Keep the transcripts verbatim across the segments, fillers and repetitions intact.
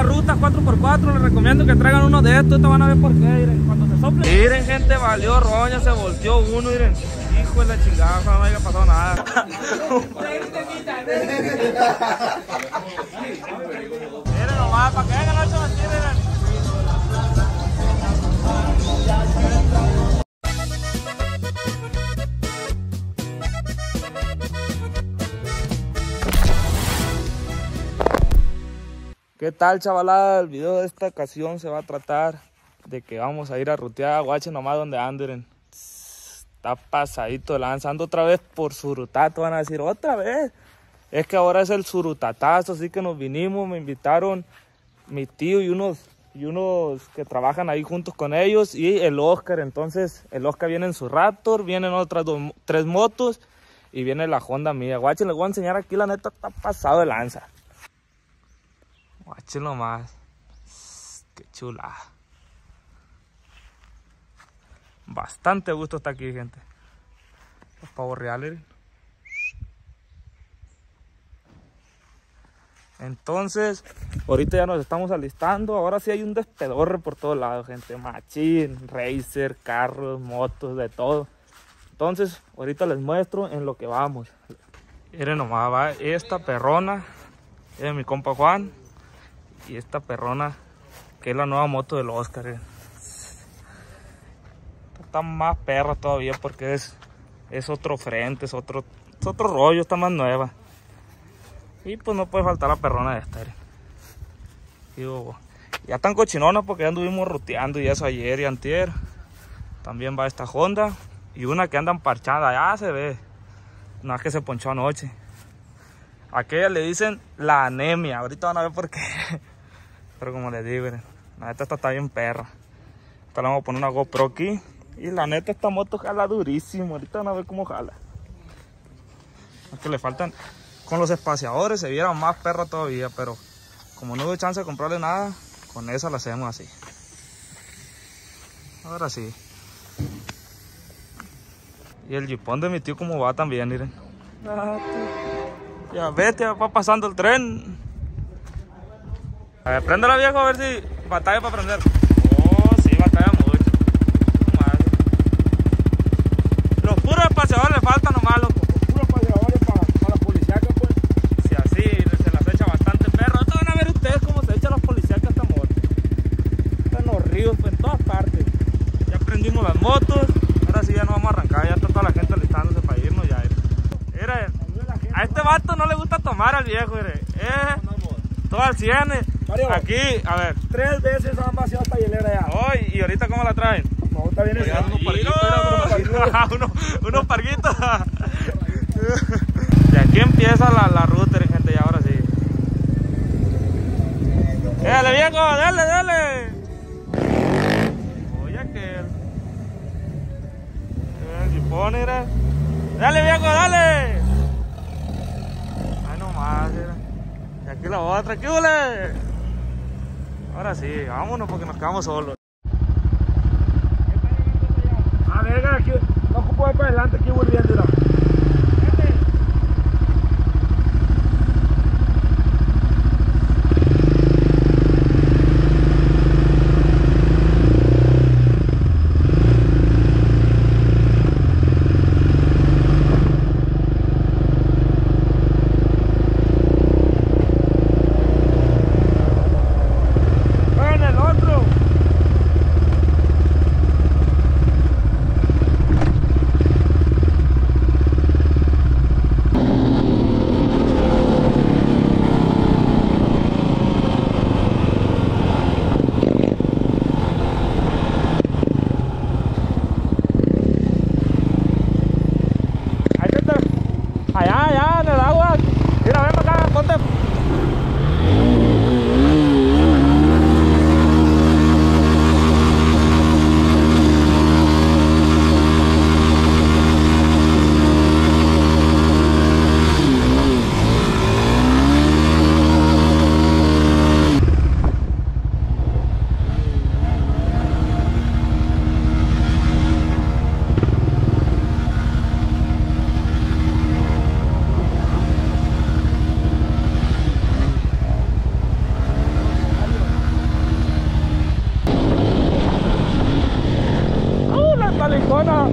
las rutas cuatro por cuatro, les recomiendo que traigan uno de estos. Te van a ver por qué, miren, cuando se sople. Miren, gente, valió roña, se volteó uno, miren. Hijo de la chingada, no me haya pasado nada. Miren nomás, para que vengan ocho mentiras, miren. ¿Qué tal, chavalada? El video de esta ocasión se va a tratar de que vamos a ir a rutear a Guache nomás donde anden. Está pasadito lanzando otra vez por Surutato, van a decir otra vez. Es que ahora es el Surutatazo, así que nos vinimos, me invitaron mi tío y unos, y unos que trabajan ahí juntos con ellos y el Oscar. Entonces el Oscar viene en su Raptor, vienen otras dos, tres motos y viene la Honda mía. Guache, les voy a enseñar aquí, la neta está pasado de lanza. Guachen nomás. Qué chula. Bastante gusto está aquí, gente. Los pavos reales. Entonces, ahorita ya nos estamos alistando. Ahora sí hay un despedorre por todos lados, gente. Machín, racer, carros, motos, de todo. Entonces, ahorita les muestro en lo que vamos. Miren nomás, va esta perrona. Es mi compa Juan. Y esta perrona, que es la nueva moto del Oscar. Eh. Está más perra todavía porque es, es otro frente, es otro, es otro rollo, está más nueva. Y pues no puede faltar la perrona de esta. Eh. Digo, ya están cochinonas porque ya anduvimos ruteando y eso ayer y antier. También va esta Honda y una que andan parchada, ya se ve. Una que se ponchó anoche. A aquella le dicen la anemia, ahorita van a ver por qué. Pero como les digo, miren, la neta esta está bien perra. Ahorita le vamos a poner una GoPro aquí. Y la neta esta moto jala durísimo. Ahorita van a ver cómo jala. Aunque le faltan, con los espaciadores se viera más perra todavía. Pero como no hubo chance de comprarle nada, con esa la hacemos así. Ahora sí. Y el jipón de mi tío como va también, miren. Ah, ya vete, va pasando el tren. A ver, préndela, viejo, a ver si batalla para prender. Oh, sí, batalla mucho. Madre. Los puros espaciadores le faltan nomás, loco. Los puros espaciadores para, para la policíaca, pues. Si así se las echa bastante perro. Esto van a ver ustedes cómo se echan las policíacas esta moto. Están los ríos, pues, en todas partes. Ya prendimos las motos. Ahora sí ya nos vamos a arrancar. Ya está toda la gente alistándose para irnos ya. Miren, a este vato no le gusta tomar al viejo, miren. Eh, todo al cien. Mario, aquí, a ver. Tres veces han vaciado esta hielera ya. Hoy, ¿y ahorita cómo la traen? No, está bien. Oigan, unos parguitos. unos, unos parguitos. De aquí empieza la, la ruta, gente, y ahora sí. ¡Dale, viejo! ¡Dale, dale! Oye, aquel. El jipón, mira. ¡Dale, viejo, dale! Ay, nomás, mira. Y aquí la otra, ¿qué huele? Ahora sí, vámonos porque nos quedamos solos. A ver, aquí, no ocupo ir para adelante, aquí volviendo. Italicona.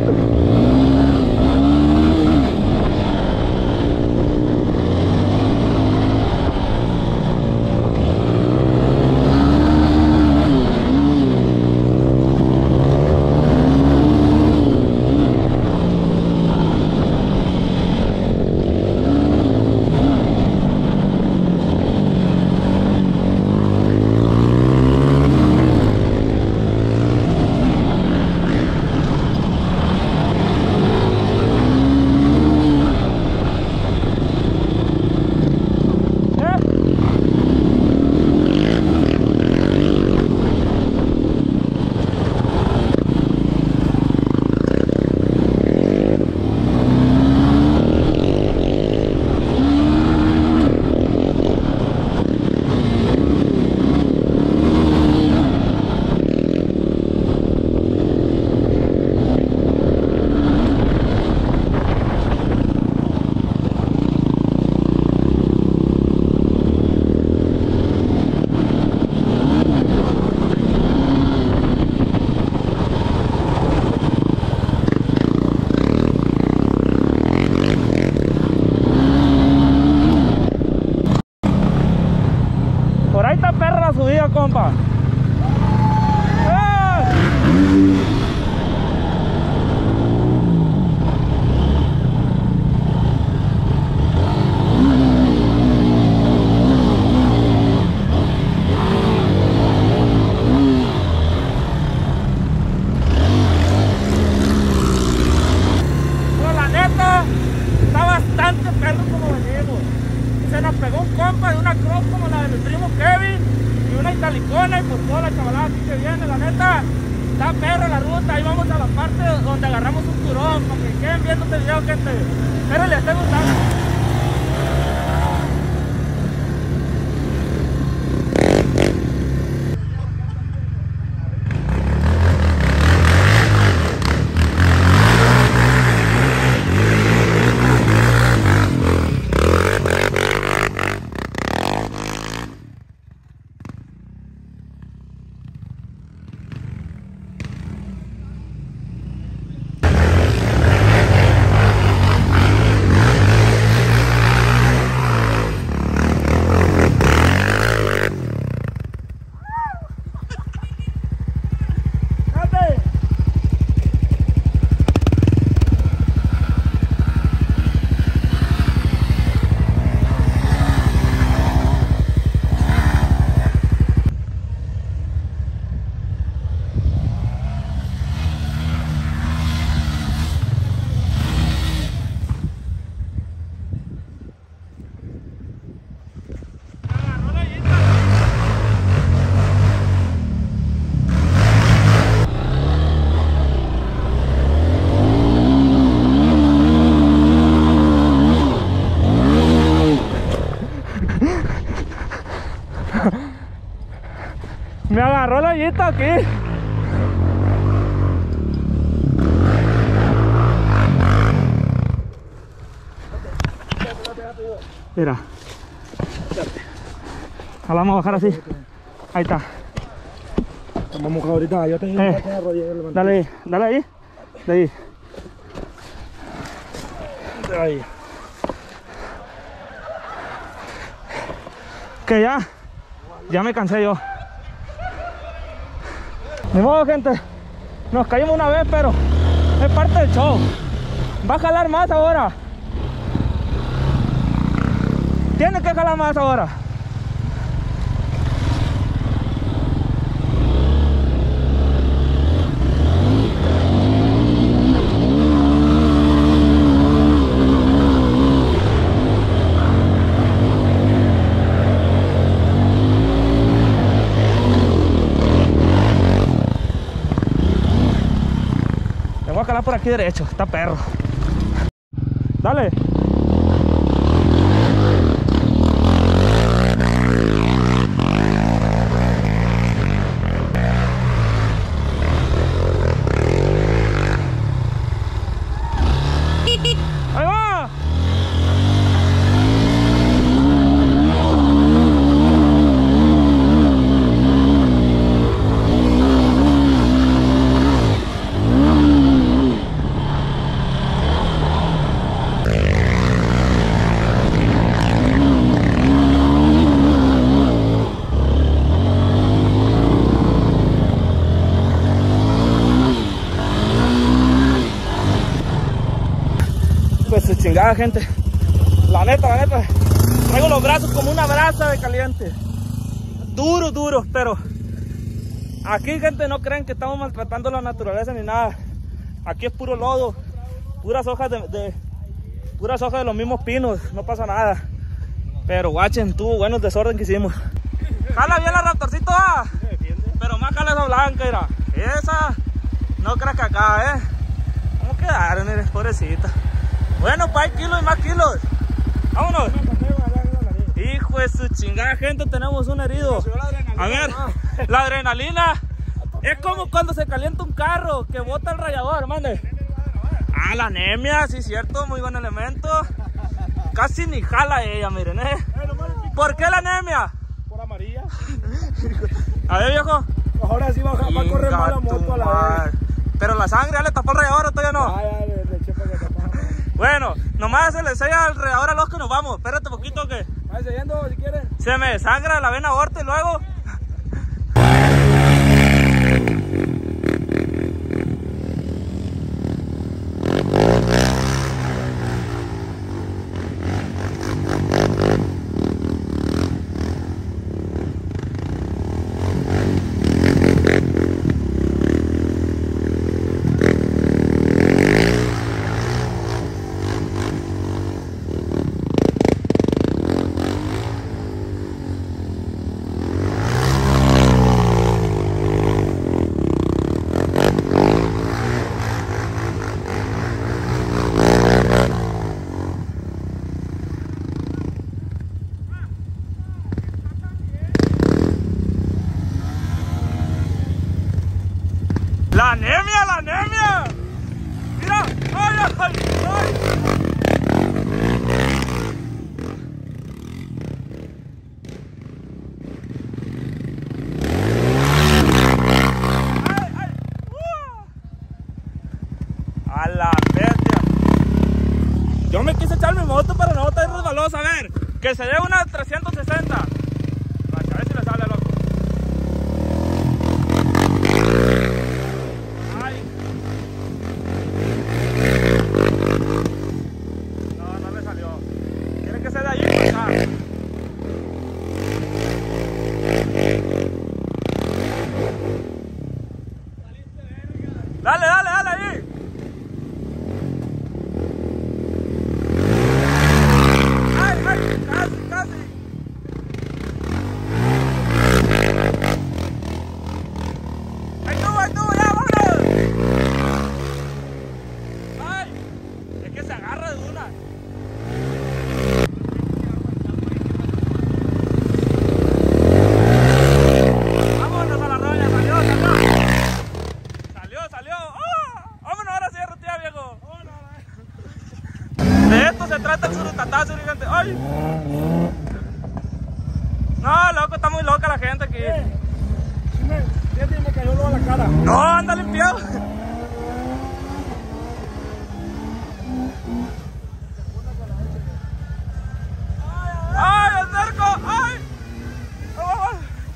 Compa. Pero la neta está bastante perro como venimos. Se nos pegó un compa de una cross como la de mi primo Kevin y una Italicona y por toda la chavalada aquí que viene. La neta está perro la ruta. Ahí vamos a la parte donde agarramos un turón para que queden viendo este video, gente. Espero les esté gustando. Me agarró la yita aquí. Mira. La vamos a bajar así. Ahí está. Estamos mojados ahorita. Yo tengo Eh, una rodilla. Dale ahí, dale ahí. De ahí. Ahí. Que ya. Ya me cansé yo. Ni modo, gente. Nos caímos una vez, pero es parte del show. Va a jalar más ahora. Tiene que jalar más ahora. Te voy a jalar por aquí derecho. Está perro. Dale. Ahí va. su chingada, gente. La neta, la neta. Traigo los brazos como una brasa de caliente. Duros, duros, pero aquí, gente, no creen que estamos maltratando la naturaleza ni nada. Aquí es puro lodo, puras hojas de, de puras hojas de los mismos pinos, no pasa nada. Pero guachen, tuvo buenos desorden que hicimos. Jala bien la Raptorcito, ah. Pero más jala esa blanca, mira. Esa, no creas que acá, eh. ¿Cómo quedaron, eres pobrecita? Bueno, pues hay kilos y más kilos. Vámonos. Hijo de su chingada, gente, tenemos un herido. A ver, la adrenalina es como cuando se calienta un carro que bota el rallador, mande. Ah, la anemia, sí, cierto, muy buen elemento. Casi ni jala ella, miren, eh. ¿Por qué la anemia? Por amarilla. A ver, viejo. Ahora sí va, va a correr más la moto a la vez. Pero la sangre ya le tapó el rallador, ¿o todavía no? Ah, ya le, le eché para que tapara. Bueno, nomás se le sella el rallador a los que nos vamos. Espérate un poquito que Vaya sellando si quieres. se me desangra la vena aorta y luego. ¡La anemia, la anemia! ¡Mira! ¡Ay, ay, ay! ¡Ay, ay! ¡Uh! ¡A la bestia! Yo me quise echar mi moto para no estar resbalosa. A ver, que se dé una trescientos sesenta. A ver si le sale, loco. No, no le salió. Tiene que ser de allí y pasar. Dale, dale, dale ahí. Ay, ay, casi, casi. Ahí tú, ahí tú, ya, vámonos. Ay, es que se agarra de una. Vámonos a la roya, salió, salió. Salió, salió. ¡Oh! Vámonos ahora sí, Rutia, viejo. De esto se trata el surutatazo, gente. ¡Ay! No, loco, está muy loca la gente aquí. Eh, sí me, fíjate, me cayó luego a la cara. No, anda limpiado. ¡Ay, el cerco! ¡Ay! ¡Oh!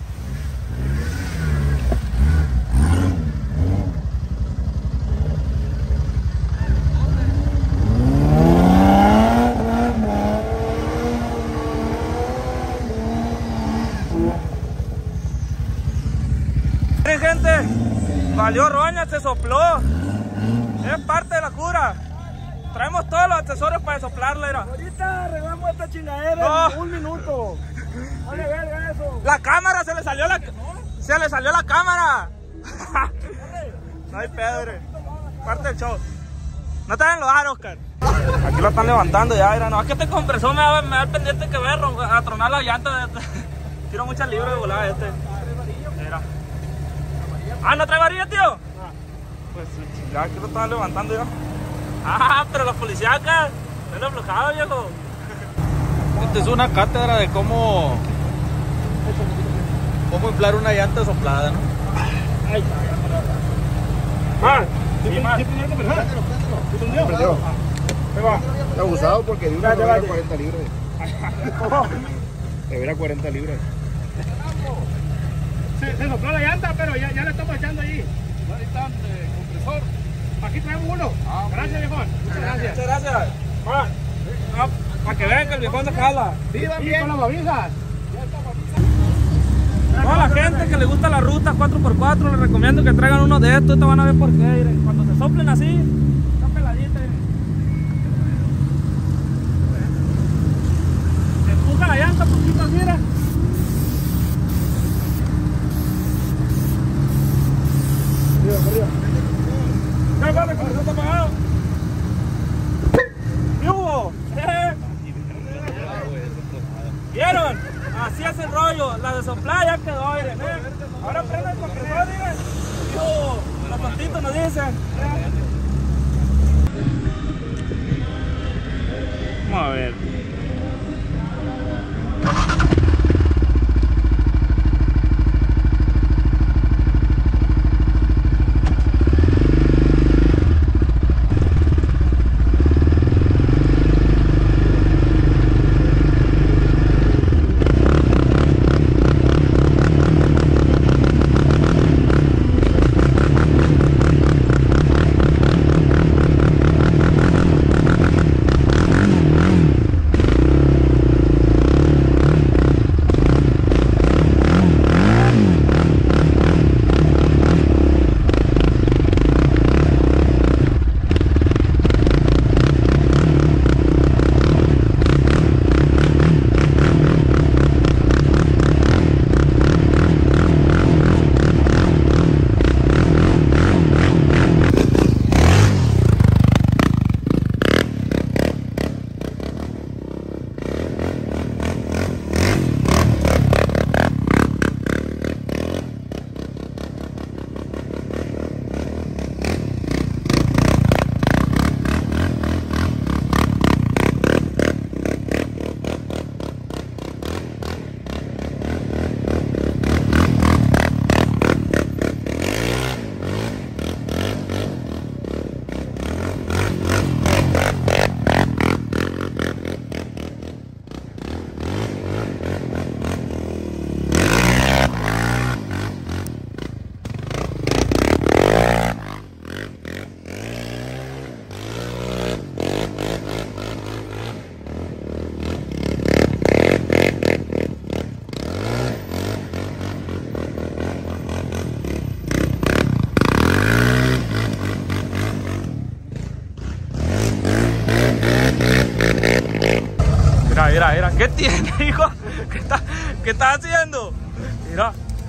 Miren, gente, valió roña, se sopló. Es parte de la cura. Traemos todos los accesorios para soplarla, mira. Ahorita arreglamos esta chingadera No. en un minuto. Vale, verga eso. La cámara, se le salió la... Se le salió la cámara. No hay pedo, parte del show. No te ven los aros, Oscar. Aquí lo están levantando ya, mira. No, es que este compresor me da, me da el pendiente que ver a tronar la llanta. Tiro muchas libras de volada este. Mira. Ah, ¿no trae varilla, tío? Pues ya aquí lo están levantando ya. Ah, pero los policías acá no lo aflojado, viejo. Esta es una cátedra de cómo cómo inflar una llanta soplada, ¿no? Ay, Ah, sí, más. ¿sí tenía que pensar? ¿Sí tenía? Perdió. Ahí va. Está abusado porque de una Vale, no era vale. cuarenta libras. De ver a cuarenta libras. Se, se sopló la llanta, pero ya, ya le estamos echando ahí. Ahí está el compresor. Aquí traemos uno. Gracias, viejo. Muchas gracias. Muchas gracias. Va. No, para que vean que el viejón se jala. Sí, van bien. Con las babijas. Toda la gente que le gusta la ruta cuatro por cuatro, les recomiendo que traigan uno de estos. Te van a ver por qué, miren. Cuando se soplen así, está peladita, miren. Se empuja la llanta poquito así, mira. Arriba, arriba. Ya vale, con el está apagado. ¿Qué hubo? ¿Eh? ¿Vieron? Así es el rollo. La de soplar ya quedó, miren, ¿eh? Ahora prenden con que no, miren. ¿Qué hubo? Los tontitos nos dicen. ¿Eh? Vamos a ver. Mira, mira, mira, ¿qué tiene, hijo? ¿Qué está, qué está haciendo? Mira.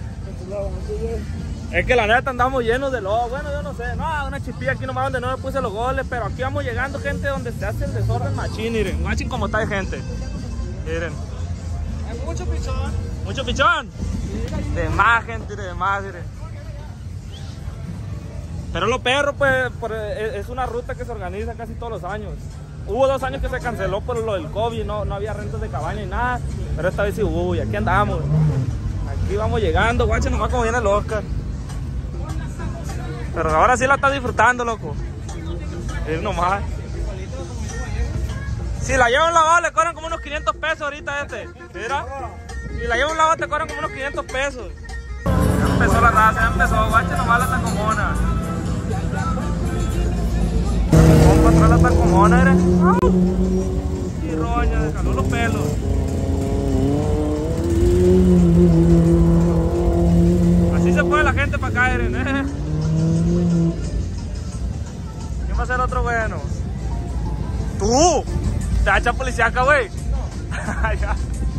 Es que la neta andamos llenos de lodo. Bueno, yo no sé, no, una chispilla aquí nomás donde no me puse los goles, pero aquí vamos llegando, gente, donde se hace el desorden machín, miren. Guachen cómo está de gente. Miren. Hay mucho pichón. ¿Mucho pichón? De más, gente, de más, miren. Pero los perros, pues, por, es una ruta que se organiza casi todos los años. Hubo dos años que se canceló por lo del COVID, no, no había rentas de cabaña ni nada, pero esta vez sí hubo y aquí andamos. Aquí vamos llegando, guache, nomás como viene el Oscar. Pero ahora sí la está disfrutando, loco. Es nomás. Si la lleva a un lavado le cobran como unos quinientos pesos ahorita este. Mira. Si la lleva a un lavado te cobran como unos quinientos pesos. Ya empezó la raza, ya empezó, guache, nomás la tacomona. Contra la tacomona, eres. Y roña, le jaló los pelos. Así se puede la gente para acá, Eren, ¿eh? ¿Quién va a ser otro bueno? ¡Tú! ¿Te vas a echar policíaca, güey? Ya.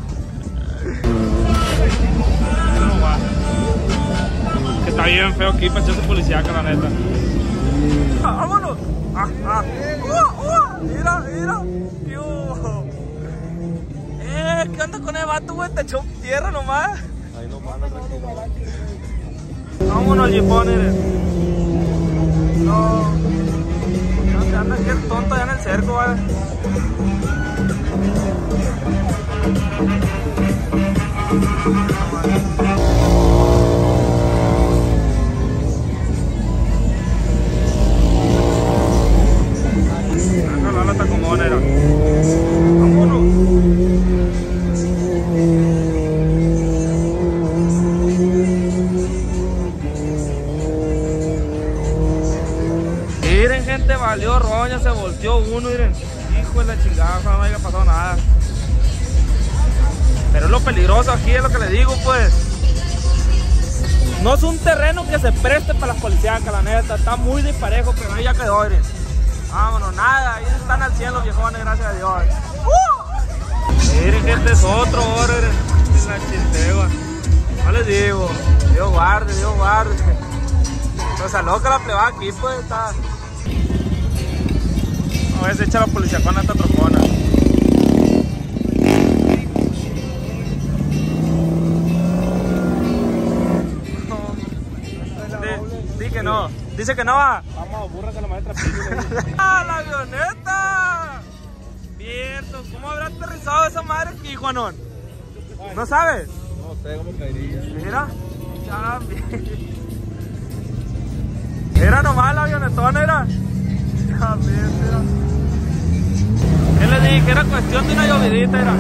Que está bien feo aquí para echarse policíaca, la neta. ¡Vámonos! Ah, ah. Uh, uh, mira, mira. Yo. Eh, ¿qué onda con el vato, güey? Te echó tierra nomás. Ahí nomás, no tranquilo. Vámonos, jipón, eres. No. ¿Dónde anda aquí el tonto allá en el cerco, vale? La tacomona era. Vámonos. Miren, gente, valió roña, se volteó uno, miren. Hijo de la chingada, ojalá no haya pasado nada. Pero es lo peligroso aquí, es lo que le digo, pues. No es un terreno que se preste para las policíacas, la neta. Está muy disparejo, pero ahí ya quedó, miren. Vámonos, nada. Ahí están al cielo, viejones, gracias a Dios. ¡Uh! Miren que este es otro, miren. La chintegua. No les digo. Dios guarde, Dios guarde. Pues a loca la plebada aquí, pues está. A ver, se echa la policía con esta trocona. Dice que no, dice que no va. Vamos, búrrate la maestra. ¡Ah, la avioneta! Cierto, ¿cómo habrá aterrizado esa madre aquí, Juanón? ¿No sabes? No sé cómo caería. Mira, ya, era nomás la avionetona, era. Ya, mira. ¿Qué le dije? Era cuestión de una llovidita, era.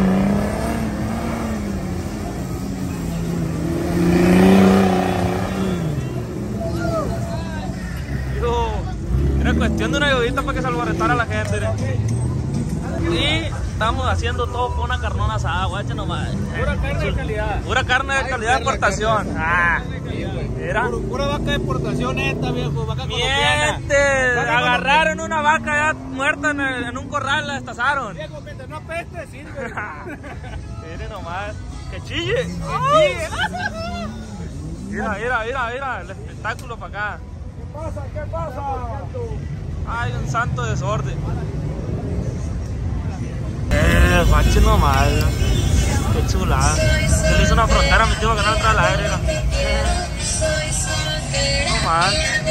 Yo, era cuestión de una llovidita para que se alborotara la gente, era. Y estamos haciendo todo por una carnona asada, guache nomás. Pura carne de calidad. Pura carne de calidad de exportación. Ah, mira. Pura, pura vaca de exportación esta, viejo, vaca colombiana. Miente, agarraron una vaca ya muerta en, el, en un corral, la destazaron. Viejo, mientras no apeste, sirve. Mire nomás, que chille. ¡Ay! Mira, mira, mira, mira, el espectáculo para acá. ¿Qué pasa? ¿Qué pasa? Hay un santo desorden. Eh, bache nomás. Qué chulada. Yo le hice una frontera a mi tío que no entra al aire. Nomás.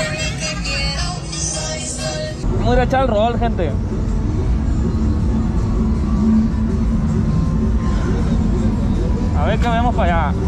Vamos a ir a echar el rol, gente. A ver qué vemos para allá.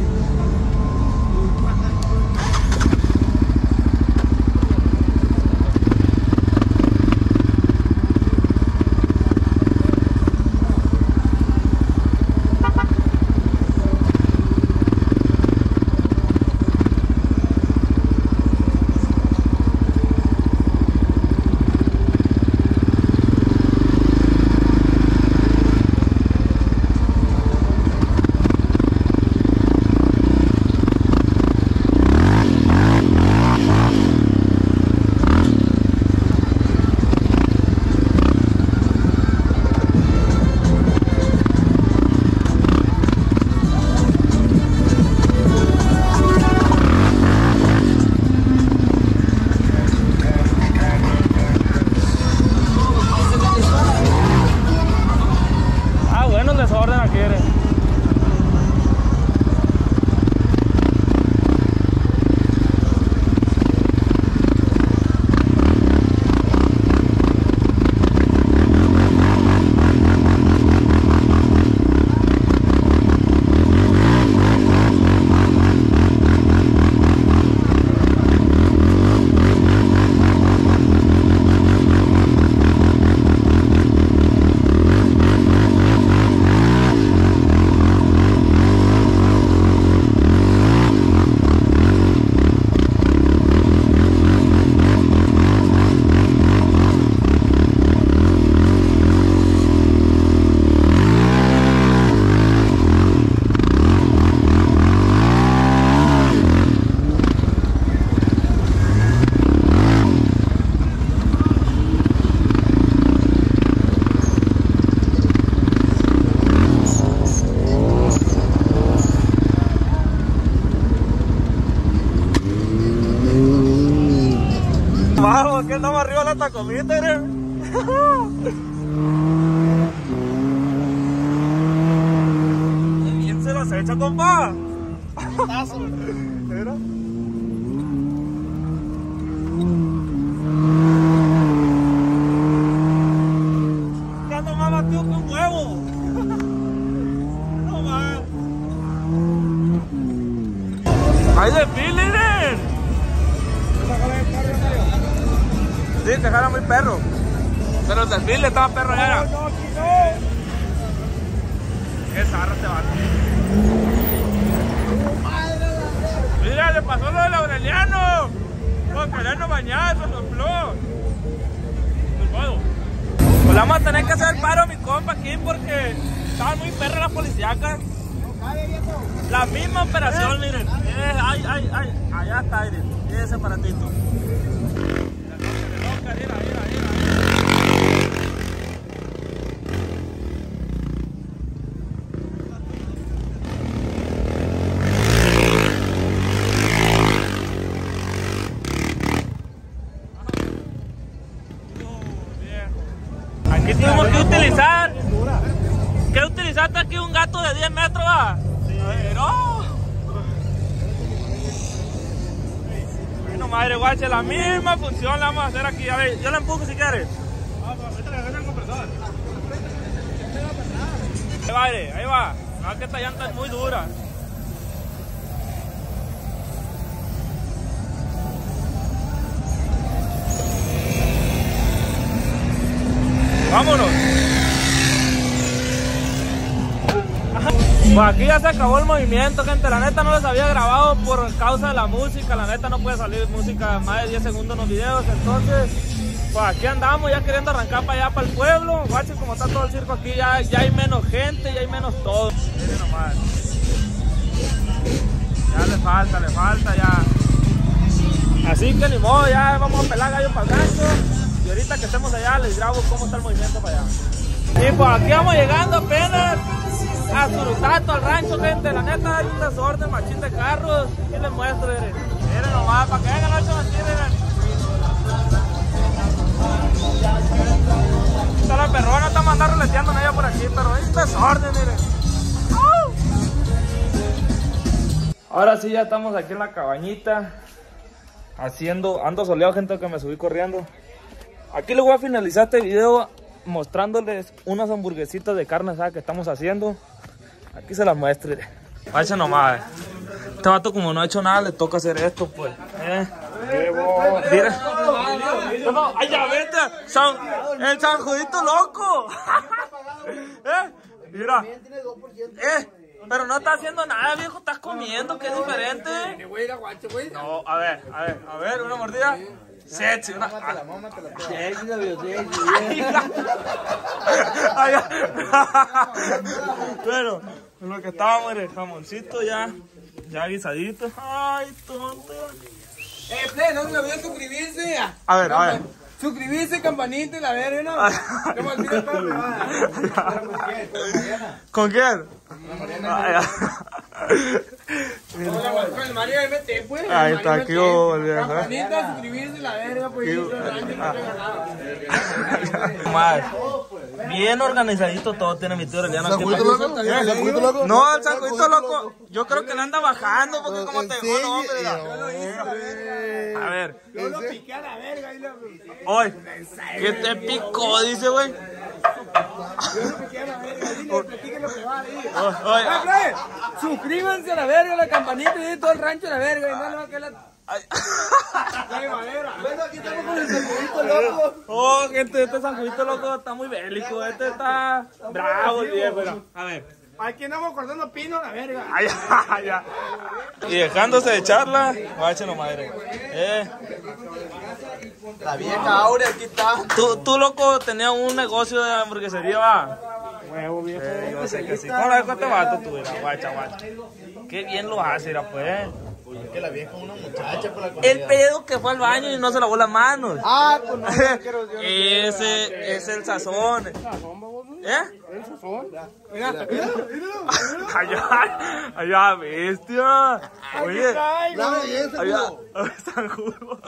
Vamos, que estamos arriba de la tacomita, ¿eh? ¿Quién se los echa, compa? ¿Era? Ya no más batió que un huevo. No más. ¡Hay desfiles! Sí, que jala muy perro. Pero el desfile estaba perro ya. No, no, aquí no. Qué zarra te va. Mira, le pasó lo del Aureliano. Con querernos bañar, se sopló. Pues vamos a tener que hacer el paro a mi compa aquí porque estaban muy perras las policíacas. La misma operación, miren. Eh, ay, ay, ay. Allá está, miren. Ese aparatito. Mira, mira, mira, mira. Aquí tuvimos que utilizar. ¿Qué utilizaste aquí? Un gato de diez metros, va. No. Bueno, madre guache, la misma función la vamos a hacer aquí. A ver, yo la empujo si quieres. Ahí va, aire, ahí va. No, que esta llanta es muy dura. Vámonos. Pues aquí ya se acabó el movimiento, gente. La neta no les había grabado por causa de la música. La neta no puede salir música más de diez segundos en los videos. Entonces, pues aquí andamos ya queriendo arrancar para allá, para el pueblo. Guachen como está todo el circo aquí. Ya, ya hay menos gente, ya hay menos todo. Miren nomás. Ya le falta, le falta ya. Así que ni modo, ya vamos a pelar gallo para el gancho. Y ahorita que estemos allá les grabo cómo está el movimiento para allá. Y pues aquí vamos llegando apenas a Surutato, al rancho, gente. La neta hay un desorden machín de carros. Aquí les muestro, miren. Miren nomás, para que vengan los ocho aquí, miren. Está la perrona, está mandando roleteando en ella por aquí, pero hay un desorden, miren. ¡Oh! Ahora sí ya estamos aquí en la cabañita. Haciendo, ando soleado, gente, que me subí corriendo. Aquí les voy a finalizar este video mostrándoles unas hamburguesitas de carne asada que estamos haciendo. Aquí se las muestre. Vaya nomás. Este vato como no ha hecho nada, le toca hacer esto, pues. ¿Eh? Mira. ¡Ay, ya vete! San, ¡el San Judito loco! ¿Eh? Mira. ¿Eh? Pero no está haciendo nada, viejo. Estás comiendo, que es diferente. No, a ver, a ver, a ver, una mordida. Sexy, una. Bueno, en lo que estábamos en el jamoncito ya, ya guisadito. Ay, tonto. Eh, play, no se me olvide suscribirse. A ver, a ver. Suscribirse, campanita y la verga, ¿no? No me olvides todo, ¿Con quién? Con el Mario M T, pues. Ahí está, aquí hubo el viejo. Campanita, suscribirse, la verga, pues. Madre. Bien organizadito todo tiene mi tío Aureliano. ¿San Juito loco? ¿El San Juito loco? No, el San Juito loco. Yo creo que le anda bajando porque como te dejó, no, hombre. A ver. Yo lo piqué a la verga y lo Oye, ¿qué te picó? Dice, güey. Yo lo piqué a la verga, dile, platique lo que va ahí. Oye. Eh, play, suscríbanse a la verga, la campanita y todo el rancho a la verga. Y no, no, que la... Bueno, aquí estamos con el San Juito loco. Oh, gente, este San Juito loco está muy bélico. Este está bravo, el viejo. A ver. Aquí andamos cortando pino a la verga. Ay, ay, ay. Y dejándose de charla, váchelo madre. Eh. La vieja Aurea, aquí está. Tú, tú, loco, tenías un negocio de hamburguesería, va. Huevo, viejo. Eh, yo sé que sí. ¿Cómo la cuánto vato tú, mira? Guacha, guacha. Qué bien lo hace, mira, pues. Es que la vieja es una muchacha por la comida. El pedo que fue al baño y no se lavó las manos. Ah, pues no, Ese es el sazón. ¿Eh? el sazón. Mira, allá, allá, bestia. Oye, La belleza, allá, bro. San Judo.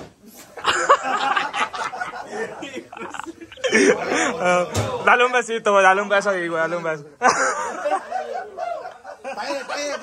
Dale un besito, güey, dale un beso ahí, güey, dale un beso. Cállate, cállate.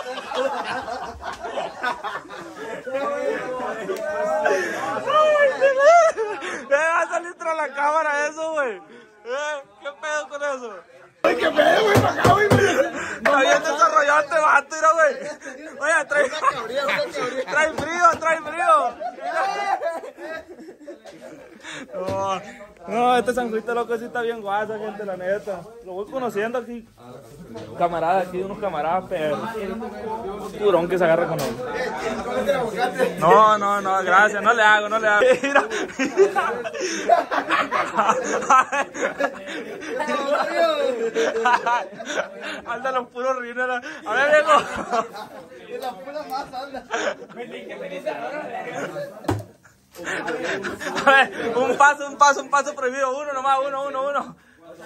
¿Qué va a salir tras la cámara eso, güey? ¿Eh? ¿Qué pedo con eso? Ay, qué pedo, güey, para acá, güey. Está bien desarrollado este vato, mira, güey. Oye, trae... trae frío, trae frío. No, no, este Sanjuito loco sí está bien guasa, gente, la neta. Lo voy conociendo aquí. Camarada aquí, unos camaradas, pero un curón que se agarra con él. No, no, no, gracias, no le hago, no le hago. Mira, mira. Anda los puros rines. A ver, Diego. A ver, un paso, un paso, un paso prohibido. Uno nomás, uno, uno, uno.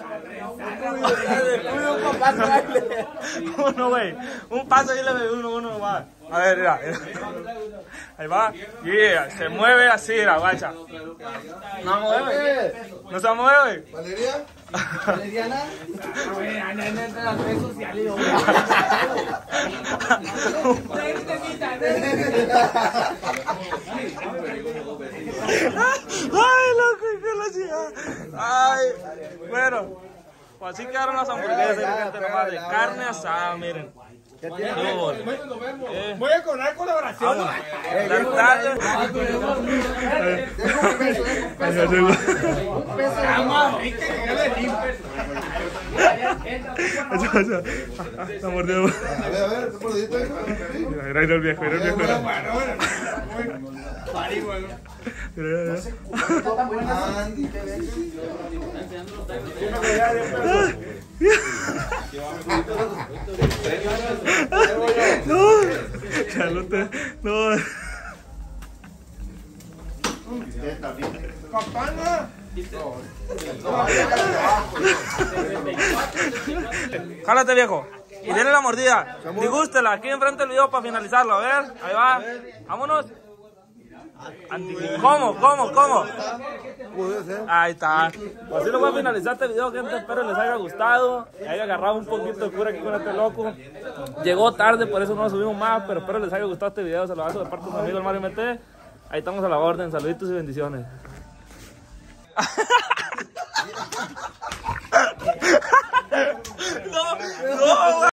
Uno, güey. Un paso y le doy uno, uno nomás. A ver, mira, mira. Ahí va. Yeah, se mueve así, la guacha. No mueve. No se mueve. ¿Valeria? ¿Valeriana? Ay, loco, que la chica. Ay, bueno, pues así quedaron las hamburguesas, gente, nomás de carne asada, miren. ¿Qué tiene? Eh. Voy a cobrar colaboración. Vamos. La tarde. La mordió. A ver, a ver, ¿qué mordidito ahí? Mira, mira el viejo, mira el viejo. Andy, qué No, Charlotte, no. Campana. Jálate, viejo. Y denle la mordida. Digústela aquí enfrente del video para finalizarlo. A ver, ahí va. Vámonos. ¿Cómo? ¿Cómo? ¿Cómo? Ahí está. Así lo voy a finalizar este video, gente. Espero les haya gustado. Haya agarrado un poquito de cura aquí con este loco. Llegó tarde, por eso no lo subimos más. Pero espero les haya gustado este video. Se lo hago de parte de su amigo el Mario M T. Ahí estamos a la orden. Saluditos y bendiciones. No, no,